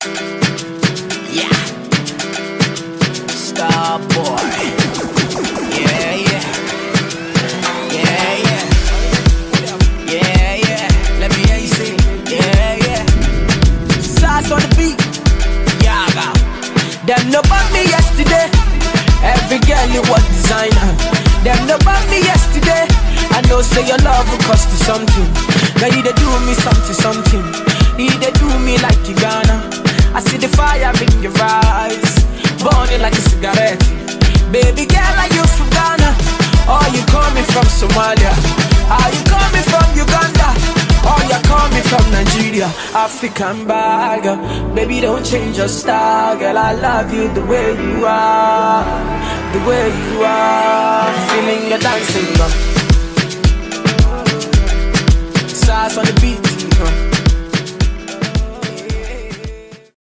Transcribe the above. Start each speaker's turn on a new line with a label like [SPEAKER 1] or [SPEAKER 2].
[SPEAKER 1] Yeah, Star Boy. Yeah, yeah, yeah, yeah, yeah, yeah. Let me hear you sing. Yeah, yeah. Sauce on the beat. Yaga. Them no bought me yesterday. Every girl you was designer. Them no bought me yesterday. I know say your love will cost you something. Now you they do me something. You they do me like you gonna. I see the fire in your eyes, burning like a cigarette. Baby girl, are you from Ghana? Or you coming from Somalia? Are you coming from Uganda? Or you coming from Nigeria? African bagger. Baby, don't change your style, girl. I love you the way you are, the way you are. Feeling your dancing, sauce on the beat.